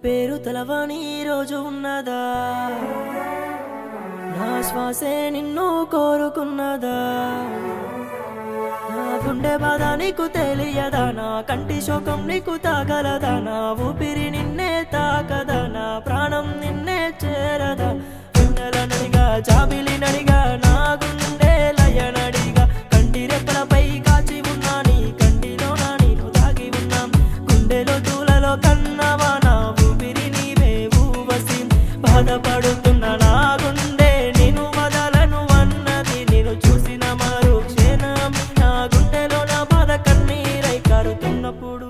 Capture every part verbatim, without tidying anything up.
పేరు తలవని రోజు ఉన్నదా నా శ్వాసే నిన్ను కోరుకున్నదా నా గుండె బాధ నీకు తెలియదా నా కంటి శోకం నీకు తాగలదా నా ఊపిరి నిన్నే తాకదా నా ప్రాణం నిన్నే చేరదా గుండెల నడిగా జాబిలి నడిగా నా గుండె లయనడిగా కంటి రెప్పలపై కాచి ఉన్నా నీ కంటిలో నా నేను దాగి ఉన్నా గుండెలో దూలలో కన్నవా నా ఊపిరి నీవే ఊవసి బాధపడుతున్నా నా గుండె నేను వదలను అన్నది నేను చూసిన మరో క్షణం నా గుండెలో నా బాధ కన్నీరై కారుతున్నప్పుడు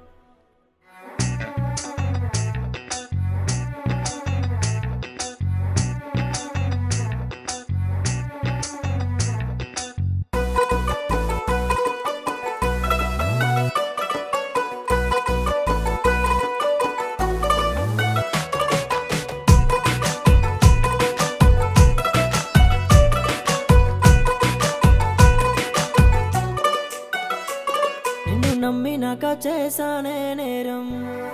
నమ్మినాక చేశానే నేరం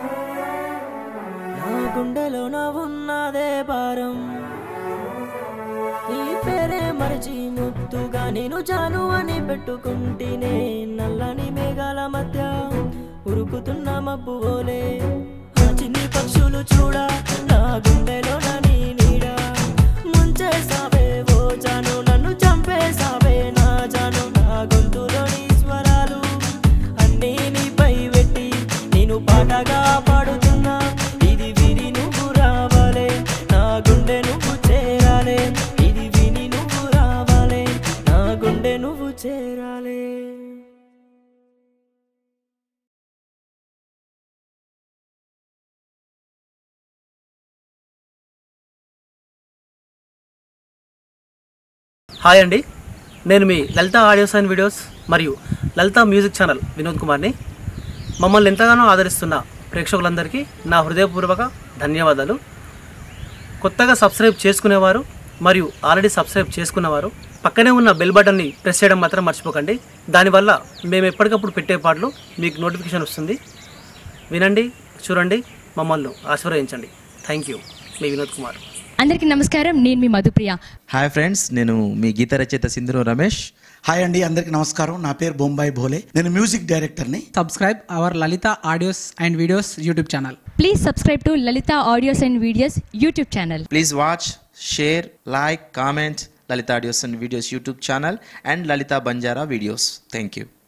నా గుండెలో నా ఉన్నదే భారం నీ పేరే మరిచి ముద్దుగా నేను జాను అని పెట్టుకుంటేనే నల్లని మేఘాల మధ్య ఉరుకుతున్న మబ్బు ఓలే ఆ చిన్ని పక్షులు చూడ నా గుండెలో నా నీ నీడ ముంచేసావే ఓ జాను నన్ను చంపేసావే నా జాను నా గొంతులోని స్వరాలు నీపై వెట్టి నేను పాటగా పాడుతున్నా ఇది విని నువ్వు రావాలే నా గుండె నువ్వు చేరాలే ఇది విని నువ్వు రావాలే నా గుండె నువ్వు చేరాలే హాయ్ అండి, నేను మీ లలిత ఆడియోస్ అండ్ వీడియోస్ మరియు లలిత మ్యూజిక్ ఛానల్ వినోద్ కుమార్ని. మమ్మల్ని ఎంతగానో ఆదరిస్తున్న ప్రేక్షకులందరికీ నా హృదయపూర్వక ధన్యవాదాలు. కొత్తగా సబ్స్క్రైబ్ చేసుకునేవారు మరియు ఆల్రెడీ సబ్స్క్రైబ్ చేసుకున్నవారు పక్కనే ఉన్న బెల్ బటన్ని ప్రెస్ చేయడం మాత్రం మర్చిపోకండి. దానివల్ల మేము ఎప్పటికప్పుడు పెట్టే పాటలు మీకు నోటిఫికేషన్ వస్తుంది. వినండి, చూడండి, మమ్మల్ని ఆశీర్వదించండి. Thank you. మీ వినోద్ కుమార్. అందరికీ నమస్కారం, నేను మీ మధుప్రియ. హాయ్ ఫ్రెండ్స్, నేను మీ గీత రచయిత సింధూరు రమేష్. హాయ్ అండి, అందరికీ నమస్కారం. నా పేరు బొంబాయి భోలే, నేను మ్యూజిక్ డైరెక్టర్ని. Subscribe our Lalitha audios and videos YouTube channel. Please subscribe to Lalitha audios and videos YouTube channel. Please watch, share, like, comment Lalitha audios and videos YouTube channel and Lalitha Banjara videos. Thank you.